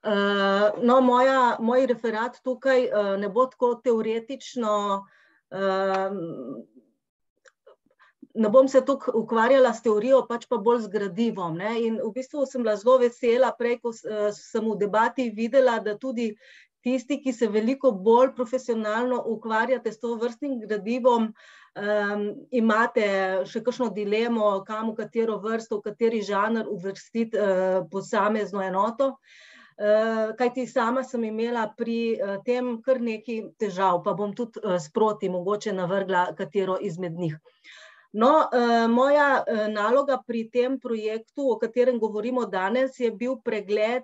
No, moj referat tukaj ne bo tako teoretično, ne bom se tukaj ukvarjala s teorijo, pač pa bolj z gradivom, ne. In v bistvu sem bila zelo vesela prej, ko sem v debati videla, da tudi tisti, ki se veliko bolj profesionalno ukvarjate s tovrstnim gradivom, imate še kakšno dilemo, kam, v katero vrsto, v kateri žanr uvrstiti posamezno enoto. Kajti sama sem imela pri tem kar nekaj težav, pa bom tudi sproti mogoče navrgla katero izmed njih. No, moja naloga pri tem projektu, o katerem govorimo danes, je bil pregled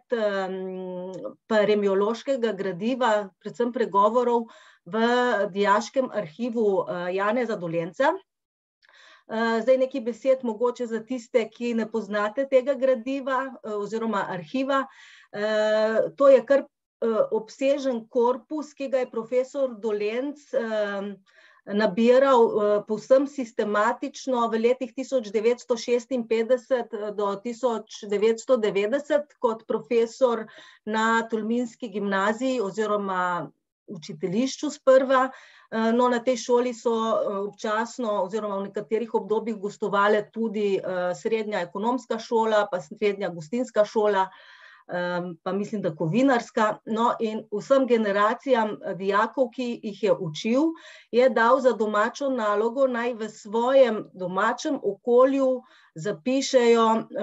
paremiološkega gradiva, predvsem pregovorov v Dijaškem arhivu Janeza Dolenca. Zdaj nekaj besed mogoče za tiste, ki ne poznate tega gradiva oziroma arhiva. To je kar obsežen korpus, ki ga je profesor Dolenc nabiral povsem sistematično v letih 1956 do 1990 kot profesor na Tolminski gimnaziji oziroma učiteljišču sprva. No, na tej šoli so občasno oziroma v nekaterih obdobjih gostovale tudi srednja ekonomska šola, pa srednja gostinska šola, pa mislim, da kovinarska. No, in vsem generacijam dijakov, ki jih je učil, je dal za domačo nalogo, naj v svojem domačem okolju zapišejo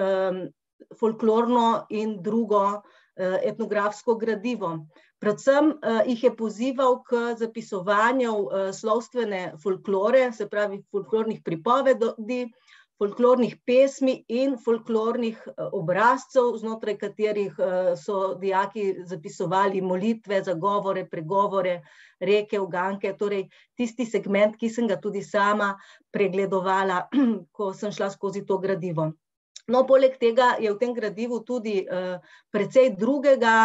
folklorno in drugo etnografsko gradivo. Predvsem jih je pozival k zapisovanju slovstvene folklore, se pravi folklornih pripovedi, folklornih pesmi in folklornih obrazcev, znotraj katerih so dijaki zapisovali molitve, zagovore, pregovore, reke, uganke, torej tisti segment, ki sem ga tudi sama pregledovala, ko sem šla skozi to gradivo. No, poleg tega je v tem gradivu tudi precej drugega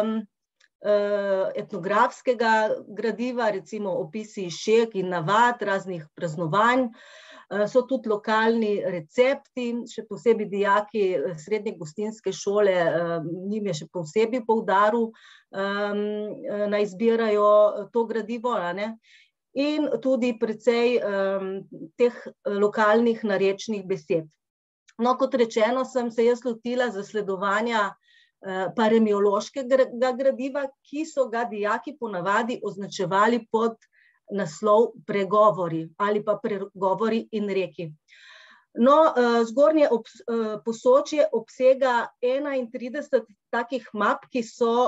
etnografskega gradiva, recimo opisi šeg in navad, raznih praznovanj. So tudi lokalni recepti, še posebej dijaki srednje gostinske šole, njim je še posebej poudaril, naj zbirajo to gradivo, ne. In tudi precej teh lokalnih narečnih besed. No, kot rečeno, sem se jaz lotila zasledovanja paremiološkega gradiva, ki so ga dijaki ponavadi označevali pod naslov pregovori ali pa pregovori in reki. No, zgornje Posočje obsega 31 takih map, ki so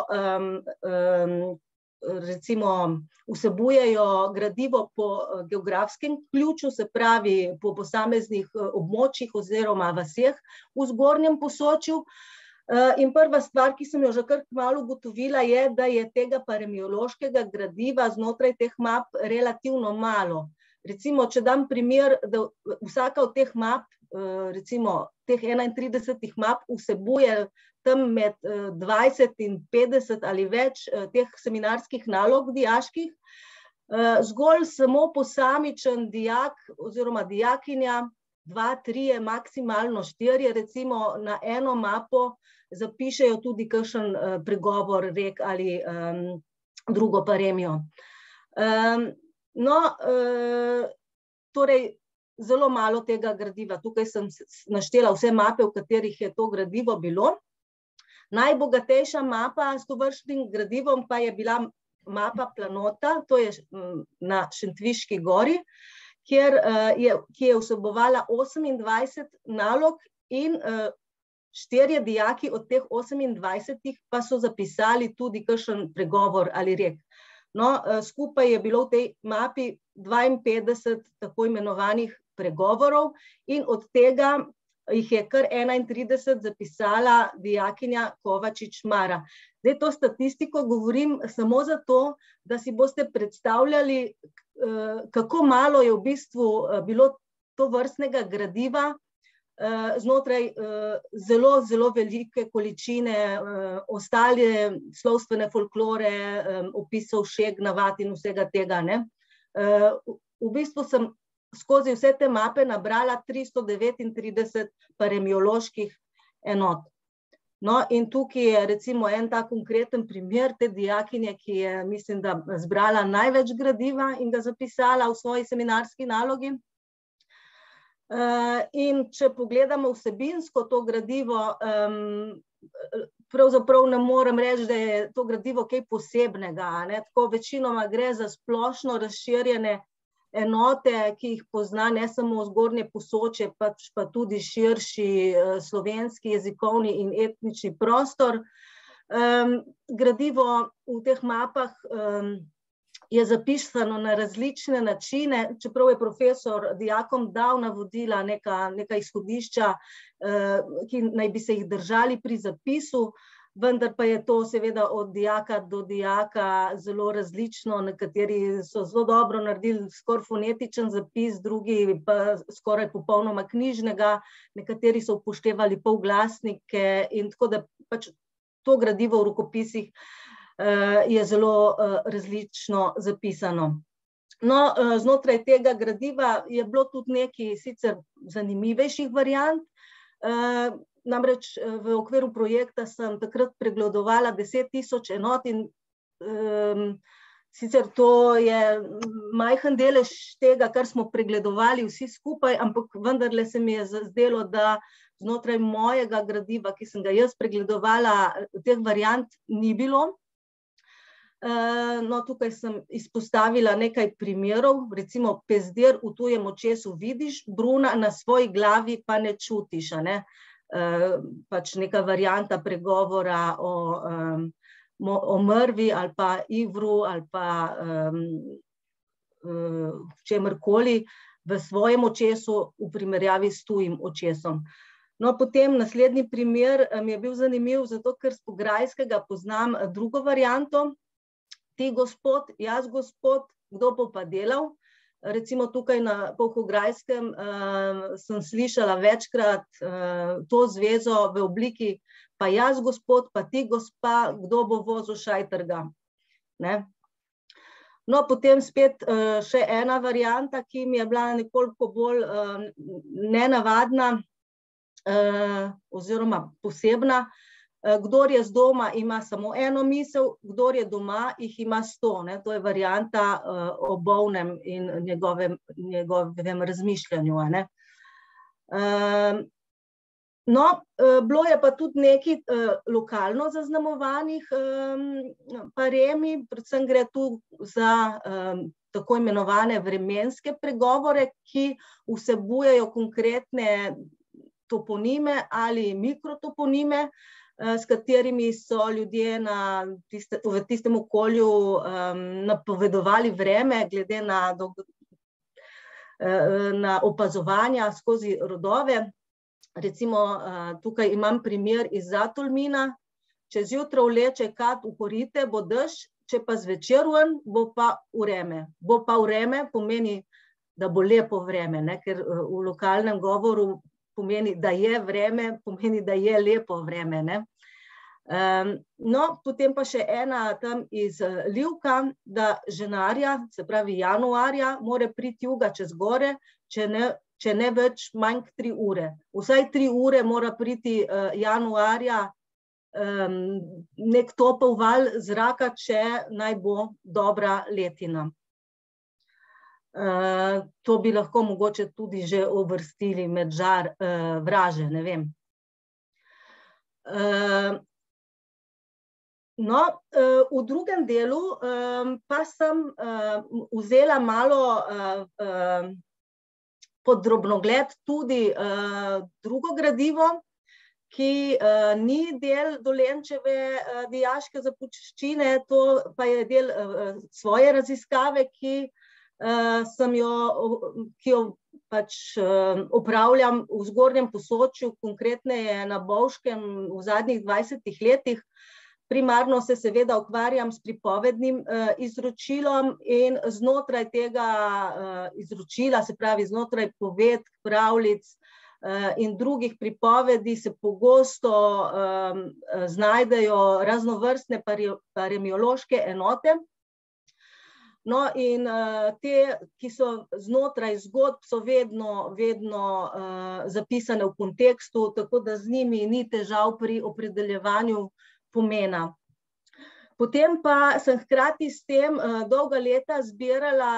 recimo vsebujejo gradivo po geografskem ključu, se pravi po posameznih območjih oziroma vaseh v zgornjem Posočju. In prva stvar, ki sem jo že kar kmalu ugotovila, je, da je tega paremiološkega gradiva znotraj teh map relativno malo. Recimo, če dam primer, da vsaka od teh map, recimo teh 31 map, vsebuje tam med 20 in 50 ali več teh seminarskih nalog dijaških. Zgolj samo posamičen dijak oziroma dijakinja, 2, 3, maksimalno 4, recimo na eno mapo zapišejo tudi kakšen pregovor, rek ali drugo paremijo. No, torej zelo malo tega gradiva. Tukaj sem naštela vse mape, v katerih je to gradivo bilo. Najbogatejša mapa s tovrstnim gradivom pa je bila mapa Planota, to je na Šentviški gori, ki je vsebovala 28 nalog in 4 dijaki od teh 28 pa so zapisali tudi kakšen pregovor ali rek. No, skupaj je bilo v tej mapi 52 tako imenovanih pregovorov in od tega jih je kar 31 zapisala dijakinja Kovačič Mara. Zdaj to statistiko govorim samo zato, da si boste predstavljali, kako malo je v bistvu bilo tovrstnega gradiva znotraj zelo, zelo velike količine ostale slovstvene folklore, opisov šeg, navad in vsega tega, ne. V bistvu sem skozi vse te mape nabrala 339 paremioloških enot. No, in tukaj je recimo en ta konkreten primer te dijakinje, ki je, mislim, da zbrala največ gradiva in ga zapisala v svoji seminarski nalogi. In če pogledamo vsebinsko to gradivo, pravzaprav ne morem reči, da je to gradivo kaj posebnega, ne? Tako večinoma gre za splošno razširjene enote, ki jih pozna ne samo Zgornje Posočje, pač pa tudi širši slovenski jezikovni in etnični prostor. Gradivo v teh mapah je zapisano na različne načine, čeprav je profesor dijakom dal navodila, neka izhodišča, ki naj bi se jih držali pri zapisu, vendar pa je to seveda od dijaka do dijaka zelo različno. Nekateri so zelo dobro naredili skoraj fonetičen zapis, drugi pa skoraj popolnoma knjižnega, nekateri so upoštevali polglasnike in tako da pač to gradivo v rokopisih je zelo različno zapisano. No, znotraj tega gradiva je bilo tudi nekaj sicer zanimivejših variant. Namreč v okviru projekta sem takrat pregledovala 10.000 enot in sicer to je majhen delež tega, kar smo pregledovali vsi skupaj, ampak vendarle se mi je zdelo, da znotraj mojega gradiva, ki sem ga jaz pregledovala, teh variant ni bilo. No, tukaj sem izpostavila nekaj primerov, recimo pezdir v tujem očesu vidiš, bruna na svoji glavi pa ne čutiš, a ne? Pač neka varianta pregovora o mrvi ali pa ivru ali pa čemerkoli v svojem očesu v primerjavi s tujim očesom. No, potem naslednji primer mi je bil zanimiv, zato ker s pograjskega poznam drugo varianto. Ti gospod, jaz gospod, kdo bo pa delal? Recimo tukaj na Polhograjskem sem slišala večkrat to zvezo v obliki pa jaz gospod, pa ti gospa, kdo bo vozil šajtrga. Ne? No, potem spet še ena varianta, ki mi je bila nekoliko bolj nenavadna oziroma posebna. Kdor je z doma, ima samo eno misel, kdor je doma, jih ima 100. Ne? To je varianta o bolnem in njegovem razmišljanju. Ne? No, bilo je pa tudi nekaj lokalno zaznamovanih paremi, predvsem gre tu za tako imenovane vremenske pregovore, ki vsebujejo konkretne toponime ali mikrotoponime, s katerimi so ljudje v tistem okolju napovedovali vreme glede na opazovanja skozi rodove. Recimo tukaj imam primer iz Zatolmina. Če zjutraj vleče kat v korite, bo dež, če pa zvečer ven, bo pa vreme. Bo pa vreme pomeni, da bo lepo vreme, ne? Ker v lokalnem govoru pomeni, da je vreme, pomeni, da je lepo vreme. Ne? No, potem pa še ena tam iz Livka, da ženarja, se pravi januarja, mora priti juga čez gore, če ne več manj 3 ure. Vsaj 3 ure mora priti januarja nek topel val zraka, če naj bo dobra letina. To bi lahko mogoče tudi že uvrstili med žar vraže, ne vem. No, v drugem delu pa sem vzela malo pod drobnogled tudi drugo gradivo, ki ni del Dolenčeve dijaške zapuščine, to pa je del svoje raziskave, ki jo pač opravljam v Zgornjem Posočju, konkretneje na Bovškem v zadnjih 20 letih. Primarno se seveda ukvarjam s pripovednim izročilom in znotraj tega izročila, se pravi znotraj povedk, pravljic in drugih pripovedi se pogosto znajdejo raznovrstne paremiološke enote. No, in te, ki so znotraj zgodb, so vedno zapisane v kontekstu, tako da z njimi ni težav pri opredeljevanju pomena. Potem pa sem hkrati s tem dolga leta zbirala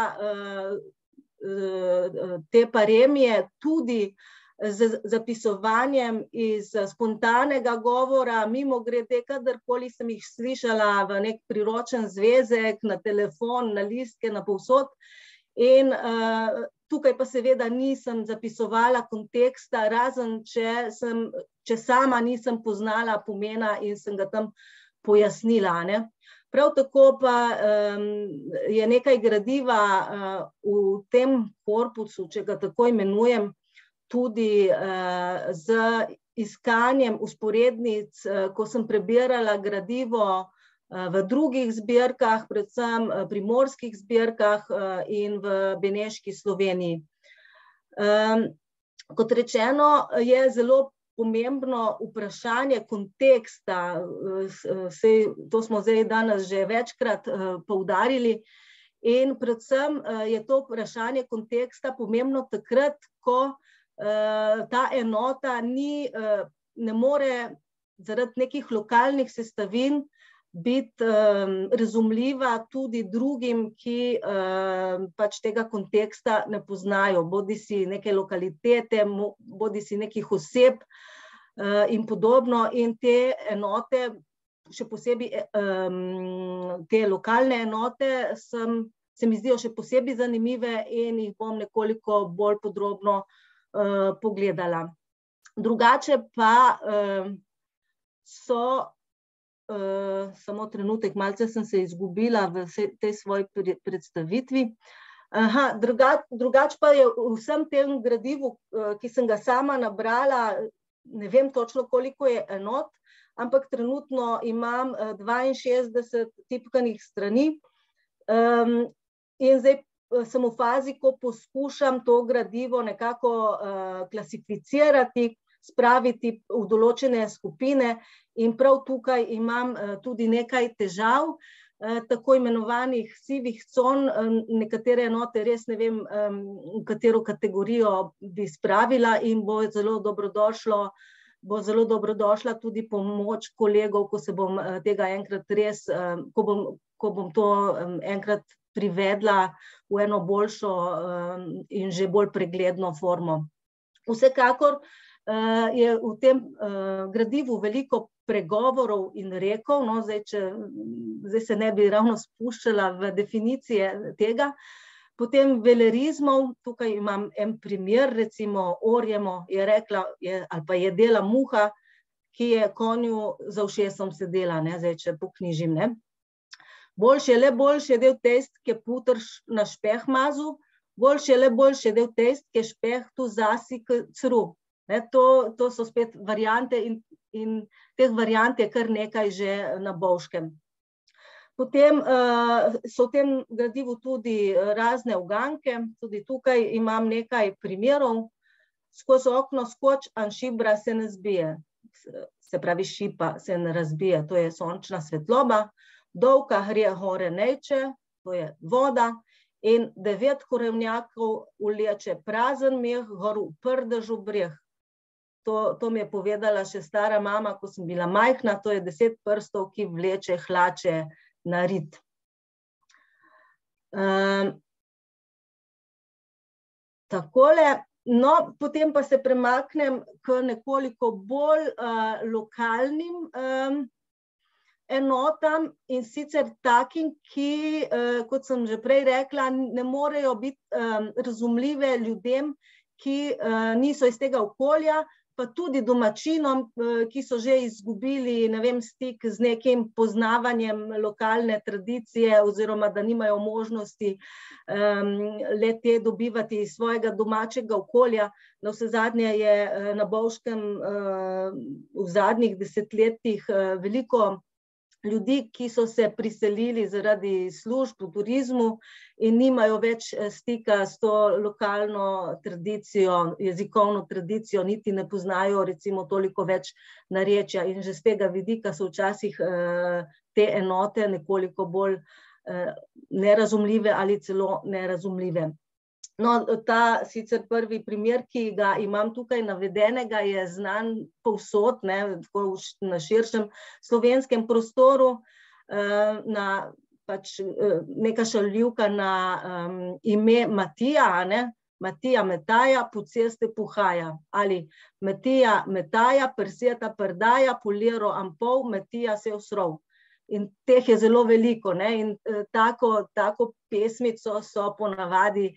te paremije tudi z zapisovanjem iz spontanega govora, mimogrede, kadarkoli sem jih slišala v nek priročen zvezek, na telefon, na listke, na povsod. In tukaj pa seveda nisem zapisovala konteksta, razen če sama nisem poznala pomena in sem ga tam pojasnila, ne. Prav tako pa je nekaj gradiva v tem korpusu, če ga tako imenujem, tudi z iskanjem vzporednic, ko sem prebirala gradivo v drugih zbirkah, predvsem primorskih zbirkah in v beneški Sloveniji. Kot rečeno, je zelo pomembno vprašanje konteksta, to smo zdaj danes že večkrat poudarili, in predvsem je to vprašanje konteksta pomembno takrat, ko ta enota ne more zaradi nekih lokalnih sestavin biti razumljiva tudi drugim, ki pač tega konteksta ne poznajo, bodisi neke lokalitete, bodisi nekih oseb in podobno. In te enote, še posebej te lokalne enote, se mi zdijo še posebej zanimive in jih bom nekoliko bolj podrobno pogledala. Drugače pa so, samo trenutek, malce sem se izgubila v tej svoji predstavitvi. Drugače pa je v vsem tem gradivu, ki sem ga sama nabrala, ne vem točno, koliko je enot, ampak trenutno imam 62 tipkanih strani in zdaj sem v fazi, ko poskušam to gradivo nekako klasificirati, spraviti v določene skupine, in prav tukaj imam tudi nekaj težav, tako imenovanih sivih con. Nekatere enote res ne vem, v katero kategorijo bi spravila, in bo zelo dobrodošla tudi pomoč kolegov, ko se bom tega enkrat res, ko bom to enkrat privedla v eno boljšo in že bolj pregledno formo. Vsekakor je v tem gradivu veliko pregovorov in rekov, no, zdaj se ne bi ravno spuščala v definicije tega. Potem velerizmov, tukaj imam en primer, recimo Orjemo je rekla, ali pa je dela muha, ki je konju za ušesom sedela, ne, zdaj če poknjižim, ne. Boljše je le boljše del test, ke putrš na špeh mazu, boljše je le boljše del test, ke špeh tu zasi k cru. To so spet variante in teh variant je kar nekaj že na bovškem. Potem so v tem gradivu tudi razne uganke, tudi tukaj imam nekaj primerov. Skozi okno skoč, an šibra se ne zbije, se pravi šipa se ne razbije, to je sončna svetloba. Dolka hrje hore nejče, to je voda, in 9 korenjakov vleče prazen meh, gor v prdežu breh. To mi je povedala še stara mama, ko sem bila majhna, to je 10 prstov, ki vleče hlače na rit. Takole, no, potem pa se premaknem k nekoliko bolj lokalnim enotam, in sicer takim, ki, kot sem že prej rekla, ne morejo biti razumljive ljudem, ki niso iz tega okolja, pa tudi domačinom, ki so že izgubili, ne vem, stik z nekim poznavanjem lokalne tradicije, oziroma da nimajo možnosti le-te dobivati iz svojega domačega okolja. Navsezadnje je na Bovškem v zadnjih desetletjih veliko ljudi, ki so se priselili zaradi služb v turizmu in nimajo več stika s to lokalno tradicijo, jezikovno tradicijo, niti ne poznajo recimo toliko več narečja, in že z tega vidika so včasih te enote nekoliko bolj nerazumljive ali celo nerazumljive. No, ta sicer prvi primer, ki ga imam tukaj navedenega, je znan povsod, na širšem slovenskem prostoru, neka šaljivka na ime Matija, Matija metaja, po ceste puhaja, ali Matija metaja, prseta prdaja, poliro ampol, Matija se usrov. In teh je zelo veliko, in tako pesmico so ponavadi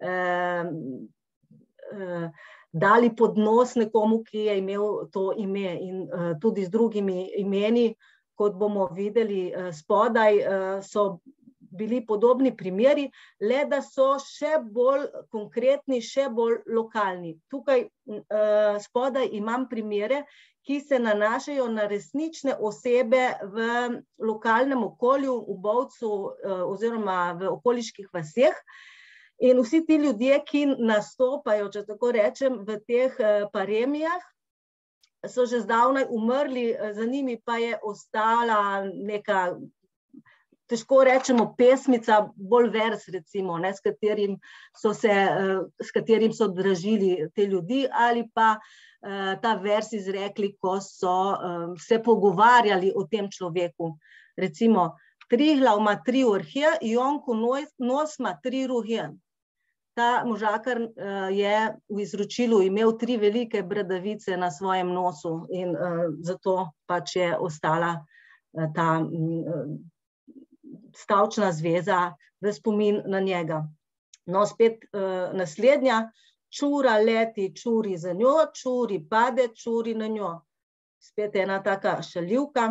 dali pod nos nekomu, ki je imel to ime, in tudi z drugimi imeni, kot bomo videli spodaj, so bili podobni primeri, le da so še bolj konkretni, še bolj lokalni. Tukaj spodaj imam primere, ki se nanašajo na resnične osebe v lokalnem okolju, v Bovcu oziroma v okoliških vaseh. In vsi ti ljudje, ki nastopajo, če tako rečem, v teh paremijah, so že zdavnaj umrli, za njimi pa je ostala neka, težko rečemo pesmica, bolj vers recimo, s katerim so dražili te ljudi, ali pa ta vers izrekli, ko so se pogovarjali o tem človeku. Recimo, Triglav ima 3 orhe, Jonko nos ima 3 ruhe. Ta možakar je v izročilu imel 3 velike bradavice na svojem nosu in zato pač je ostala ta stavčna zveza v spomin na njega. No, spet naslednja. Čura leti, čuri za njo, čuri pade, čuri na njo. Spet ena taka šaljivka.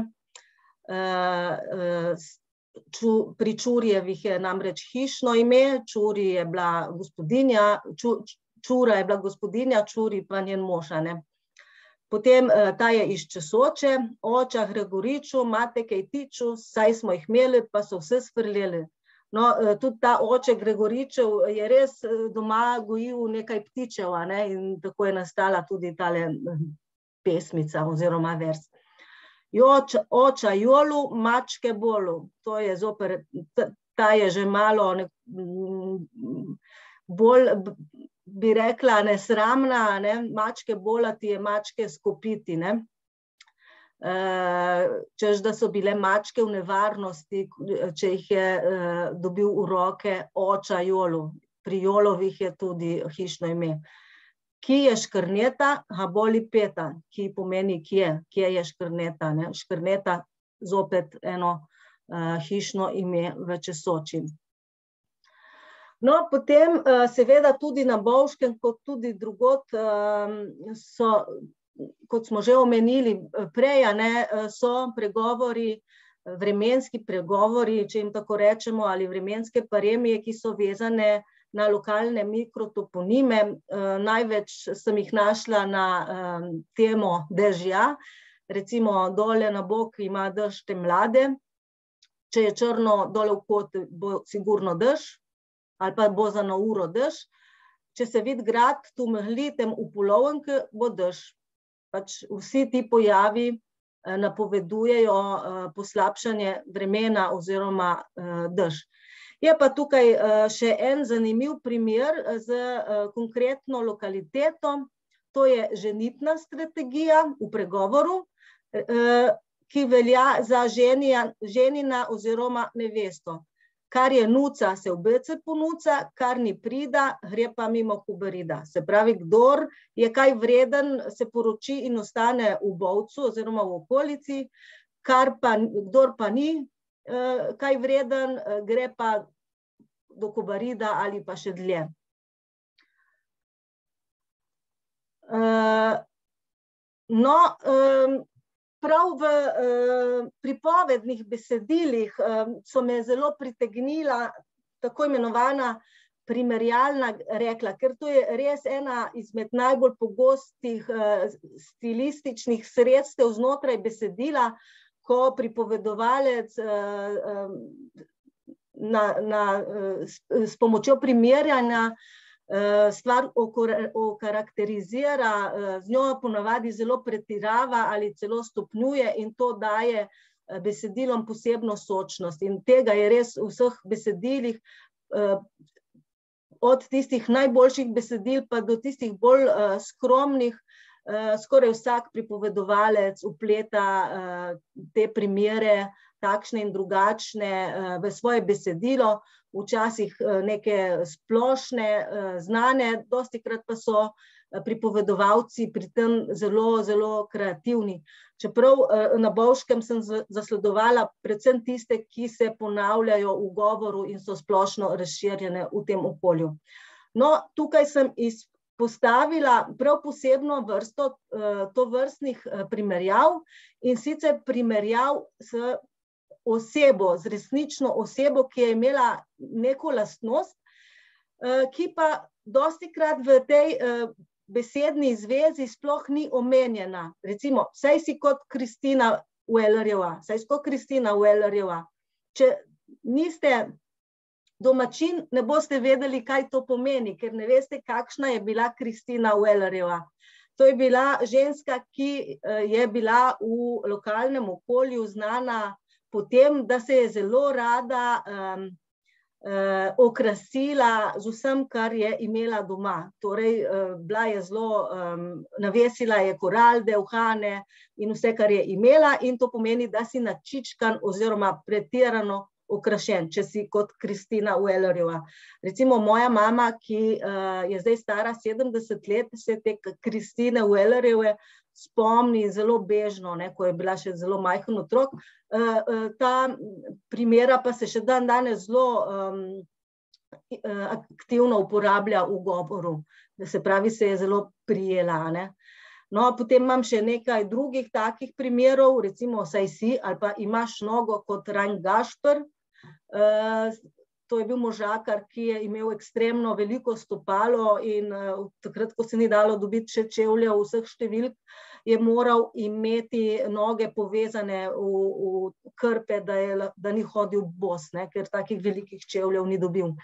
Pri Čurjevih je namreč hišno ime, Čuri je bila gospodinja, Čura je bila gospodinja, Čuri pa njen mož. Potem ta je iz Česoče, oča Gregoriču, mate kaj tiču, saj smo jih imeli, pa so vse svrljeli. No, tudi ta oče Gregoričev je res doma gojil nekaj ptičev, in tako je nastala tudi tale pesmica oziroma vers. Oča jolu, mačke bolu. To je zoper, ta je že malo bolj, bi rekla, nesramna, mačke bolati je mačke skopiti, češ, da so bile mačke v nevarnosti, če jih je dobil v roke oča jolu. Pri jolovih je tudi hišno ime. Ki je škrneta, ha boli peta, ki pomeni kje je škrneta. Škrneta, zopet eno hišno ime v Česoči. No, potem seveda tudi na Bovškem, kot tudi drugod so, kot smo že omenili prej, so pregovori, vremenski pregovori, če jim tako rečemo, ali vremenske paremije, ki so vezane na lokalne mikrotoponime. Največ sem jih našla na temo dežja. Recimo dole na bok ima dež te mlade, če je črno dole v kot, bo sigurno dež, ali pa bo za na uro dež. Če se vidi grad tu meglitem v polovenke, bo dež. Pač vsi ti pojavi napovedujejo poslabšanje vremena oziroma dež. Je pa tukaj še en zanimiv primer z konkretno lokaliteto, to je ženitna strategija v pregovoru, ki velja za ženina oziroma nevesto. Kar je nuca, se obece ponuca, kar ni prida, gre pa mimo kuberida. Se pravi, kdor je kaj vreden, se poroči in ostane v Bovcu oziroma v okolici, kdor pa ni kaj vreden, gre pa do kuberida ali pa še dlje. No, prav v pripovednih besedilih so me zelo pritegnila tako imenovana primerjalna rekla, ker to je res ena izmed najbolj pogostih stilističnih sredstev znotraj besedila, ko pripovedovalec s pomočjo primerjanja stvar okarakterizira, z njo ponavadi zelo pretirava ali celo stopnjuje in to daje besedilom posebno sočnost in tega je res v vseh besedilih, od tistih najboljših besedil pa do tistih bolj skromnih, skoraj vsak pripovedovalec vpleta te primere, takšne in drugačne, v svoje besedilo, včasih neke splošne, znane, dostikrat pa so pripovedovalci pri tem zelo, zelo kreativni. Čeprav na Bovškem sem zasledovala predvsem tiste, ki se ponavljajo v govoru in so splošno razširjene v tem okolju. No, tukaj sem izpostavila prav posebno vrsto tovrstnih primerjav in sicer primerjav s osebo, z resnično osebo, ki je imela neko lastnost, ki pa dostikrat v tej besedni zvezi sploh ni omenjena. Recimo, saj si kot Kristina Wellerjeva, Če niste domačin, ne boste vedeli, kaj to pomeni, ker ne veste, kakšna je bila Kristina Wellerjeva. To je bila ženska, ki je bila v lokalnem okolju znana po tem, da se je zelo rada okrasila z vsem, kar je imela doma. Torej, bila je zelo, navesila je koralde, uhane in vse, kar je imela, in to pomeni, da si načičkan oziroma pretirano okrašen, če si kot Kristina Wellerjeva. Recimo moja mama, ki je zdaj stara 70 let, se te Kristine Wellerjeve spomni zelo bežno, ko je bila še zelo majhen otrok. Ta primera pa se še dan danes zelo aktivno uporablja v govoru. Se pravi, se je zelo prijela. No, potem imam še nekaj drugih takih primerov, recimo saj si ali pa imaš nogo kot Rajn Gašper. To je bil možakar, ki je imel ekstremno veliko stopalo in takrat, ko se ni dalo dobiti še čevljev vseh številk, je moral imeti noge povezane v krpe, da ni hodil bos, ker takih velikih čevljev ni dobil.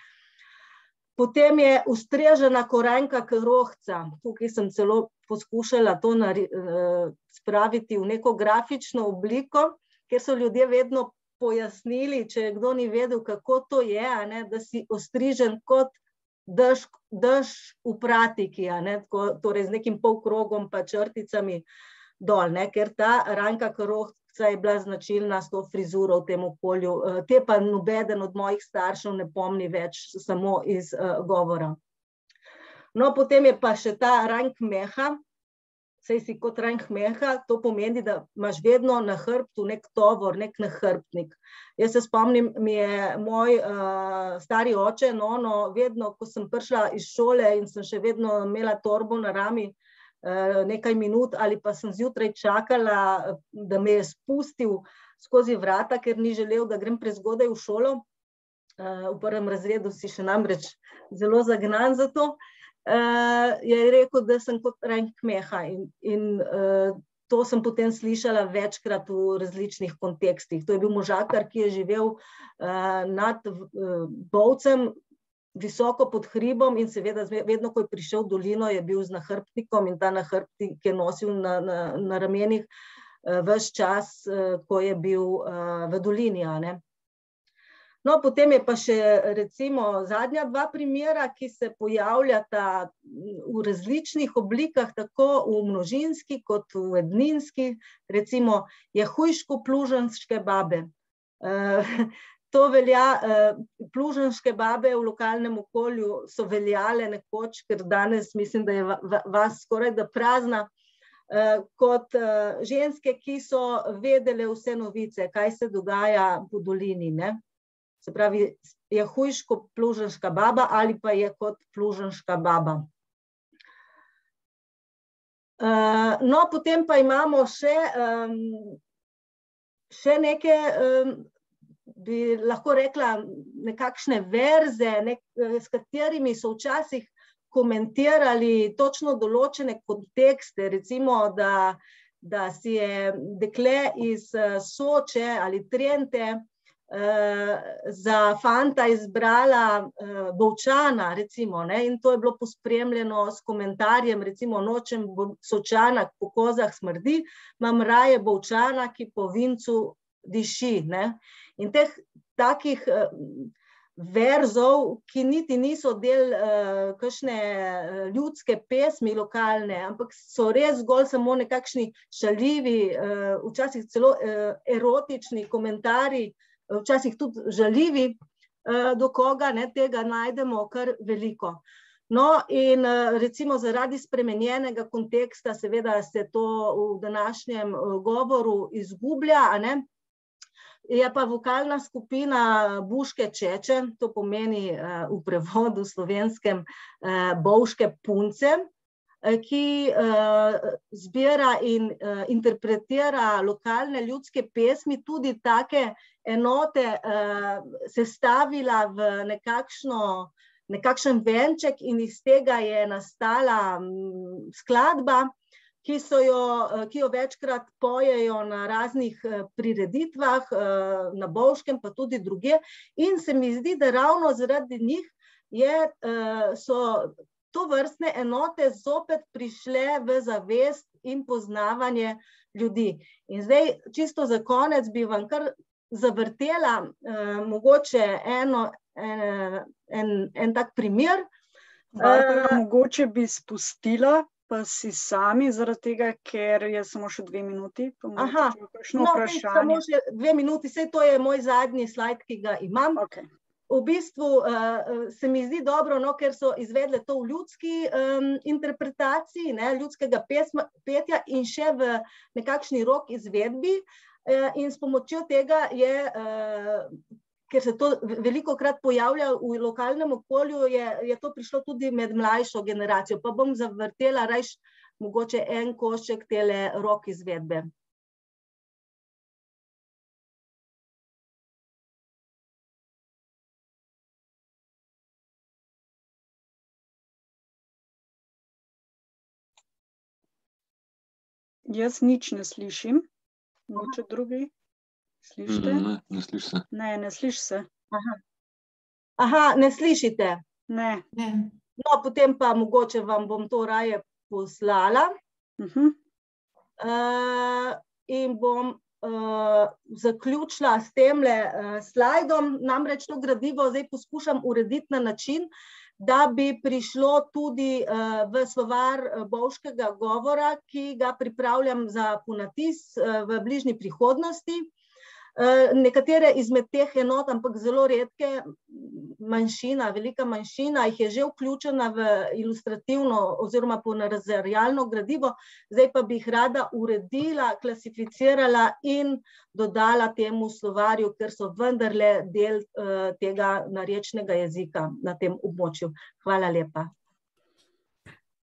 Potem je ustrežena korenka Korohca. Tukaj sem celo poskušala to spraviti v neko grafično obliko, ker so ljudje vedno pojasnili, če kdo ni vedel, kako to je, da si ostrižen kot dež v pratiki, torej z nekim polkrogom pa črticami dol, ker ta Ranka Korohca je bila značilna s to frizuro v tem okolju. Te pa nobeden od mojih staršev ne pomni več, samo iz govora. No, potem je pa še ta Rank Meha. Saj si kot Rank Meha, to pomeni, da imaš vedno na hrbtu nek tovor, nek nahrbtnik. Jaz se spomnim, mi je moj stari oče, Nono, vedno, ko sem prišla iz šole in sem še vedno imela torbo na rami nekaj minut ali pa sem zjutraj čakala, da me je spustil skozi vrata, ker ni želel, da grem prezgodaj v šolo. V prvem razredu si še namreč zelo zagnan za to. Je rekel, da sem kot Rank Meha in to sem potem slišala večkrat v različnih kontekstih. To je bil možakar, ki je živel nad Bovcem, visoko pod hribom in seveda vedno, ko je prišel v dolino, je bil z nahrbtnikom in ta nahrbtnik je nosil na ramenih ves čas, ko je bil v dolini. No, potem je pa še recimo zadnja dva primera, ki se pojavljata v različnih oblikah, tako v množinski kot v edninski, recimo Jehujško-Pluženške babe. To velja, Pluženške babe v lokalnem okolju so veljale nekoč, ker danes mislim, da je vas skoraj da prazna, kot ženske, ki so vedele vse novice, kaj se dogaja po dolini, Se pravi, Jehujško-Pluženška baba ali pa je kot Pluženška baba. No, potem pa imamo še neke, bi lahko rekla, nekakšne verze, s katerimi so včasih komentirali točno določene kontekste, recimo, da si je dekle iz Soče ali Trente za fanta izbrala Bovčana, recimo, in to je bilo pospremljeno s komentarjem, recimo, nočem Sočana, po kozah smrdi, imam raje Bovčana, ki po vincu diši, ne. In teh takih verzov, ki niti niso del kakšne ljudske pesmi lokalne, ampak so res zgolj samo nekakšni šaljivi, včasih celo erotični komentarji, včasih tudi žaljivi do koga, ne, tega najdemo kar veliko. No, in recimo zaradi spremenjenega konteksta, seveda se to v današnjem govoru izgublja, a ne, je pa vokalna skupina Buške Čeče, to pomeni v prevodu slovenskem Bovške punce, ki zbira in interpretira lokalne ljudske pesmi, tudi take enote sestavila v nekakšen venček in iz tega je nastala skladba, ki jo večkrat pojejo na raznih prireditvah, na Bovškem pa tudi drugje, in se mi zdi, da ravno zaradi njih so tovrstne enote zopet prišle v zavest in poznavanje ljudi. In zdaj čisto za konec bi vam kar zavrtela mogoče en tak primer. Barbara, mogoče bi spustila, pa si sami, zaradi tega, ker je samo še 2 minuti. Aha, no, samo še 2 minuti, saj to je moj zadnji slajd, ki ga imam. Okay. V bistvu se mi zdi dobro, no, ker so izvedle to v ljudski interpretaciji, ne, ljudskega petja in še v nekakšni rock izvedbi, in s pomočjo tega je, ker se to velikokrat pojavlja v lokalnem okolju, je to prišlo tudi med mlajšo generacijo. Pa bom zavrtela rajš mogoče en košček tele rock izvedbe. Jaz nič ne slišim. Mogoče drugi? Slišite? Ne sliši se. Ne sliši se. Aha, ne slišite? Ne. No, potem pa mogoče vam bom to raje poslala. In bom zaključila s temle slajdom. Namreč to gradivo zdaj poskušam urediti na način, da bi prišlo tudi v slovar bovškega govora, ki ga pripravljam za ponatis v bližnji prihodnosti. Nekatere izmed teh enot, ampak zelo redke, manjšina, velika manjšina, jih je že vključena v ilustrativno oziroma ponazarjalno gradivo, zdaj pa bi jih rada uredila, klasificirala in dodala temu slovarju, ker so vendarle del tega narečnega jezika na tem območju. Hvala lepa.